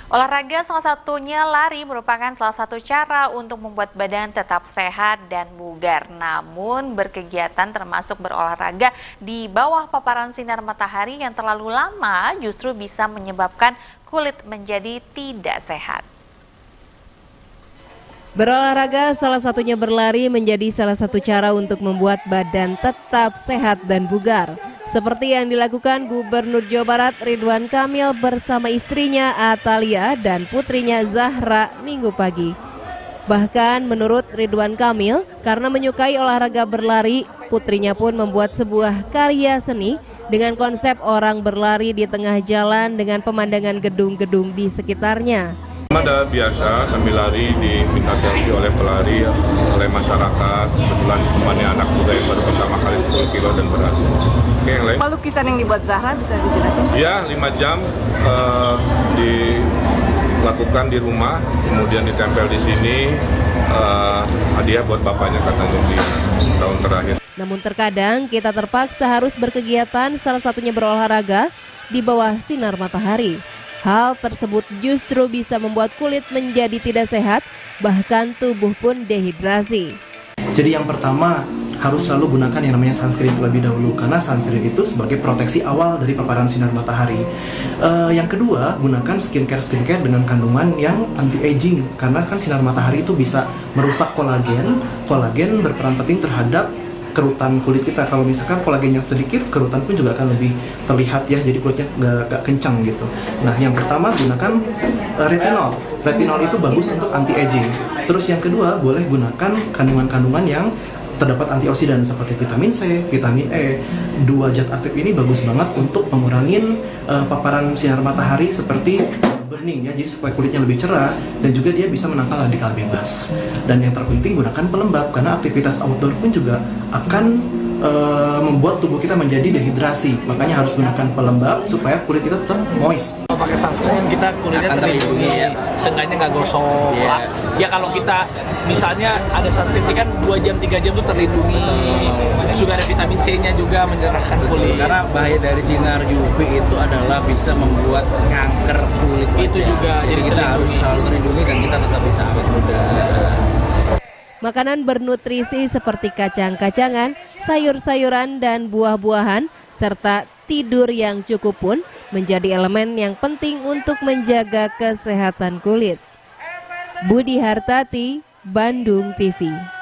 Olahraga salah satunya lari merupakan salah satu cara untuk membuat badan tetap sehat dan bugar. Namun berkegiatan termasuk berolahraga di bawah paparan sinar matahari yang terlalu lama justru bisa menyebabkan kulit menjadi tidak sehat. Berolahraga salah satunya berlari menjadi salah satu cara untuk membuat badan tetap sehat dan bugar. Seperti yang dilakukan Gubernur Jawa Barat Ridwan Kamil bersama istrinya Atalia dan putrinya Zahra Minggu pagi. Bahkan menurut Ridwan Kamil, karena menyukai olahraga berlari, putrinya pun membuat sebuah karya seni dengan konsep orang berlari di tengah jalan dengan pemandangan gedung-gedung di sekitarnya. Ada biasa sambil lari diminta selfie oleh pelari, oleh masyarakat. Kebetulan temannya anak muda yang baru pertama kali 10 kilo dan berhasil. Oke, yang lain? Lukisan yang dibuat Zahra bisa dijelasin? Ya, 5 jam dilakukan di rumah, kemudian ditempel di sini. Hadiah buat bapaknya katanya di tahun terakhir. Namun terkadang kita terpaksa harus berkegiatan, salah satunya berolahraga di bawah sinar matahari. Hal tersebut justru bisa membuat kulit menjadi tidak sehat, bahkan tubuh pun dehidrasi. Jadi yang pertama harus selalu gunakan yang namanya sunscreen terlebih dahulu, karena sunscreen itu sebagai proteksi awal dari paparan sinar matahari. Yang kedua, gunakan skincare dengan kandungan yang anti-aging, karena kan sinar matahari itu bisa merusak kolagen. Kolagen berperan penting terhadap kerutan kulit kita. Kalau misalkan kolagen yang sedikit, kerutan pun juga akan lebih terlihat ya, jadi kulitnya nggak kencang gitu. Nah, yang pertama gunakan retinol. Retinol itu bagus untuk anti-aging. Terus yang kedua, boleh gunakan kandungan-kandungan yang terdapat antioksidan seperti vitamin C, vitamin E. Dua zat aktif ini bagus banget untuk mengurangi paparan sinar matahari seperti burning ya, jadi supaya kulitnya lebih cerah dan juga dia bisa menangkal radikal bebas. Dan yang terpenting gunakan pelembab, karena aktivitas outdoor pun juga akan membuat tubuh kita menjadi dehidrasi. Makanya harus gunakan pelembab supaya kulit kita tetap moist. Kalau pakai sunscreen kita kulitnya terlindungi, seenggaknya nggak gosok. Ya kalau kita misalnya ada sunscreen ini kan 2 jam 3 jam tuh terlindungi. Juga ada vitamin C-nya juga mencerahkan kulit. Karena bahaya dari sinar UV itu adalah bisa membuat kanker kulit. Itu juga jadi kita harus selalu terlindungi dan kita tetap bisa awet muda. Makanan bernutrisi seperti kacang-kacangan, sayur-sayuran, dan buah-buahan, serta tidur yang cukup pun menjadi elemen yang penting untuk menjaga kesehatan kulit. Budi Hartati, Bandung TV.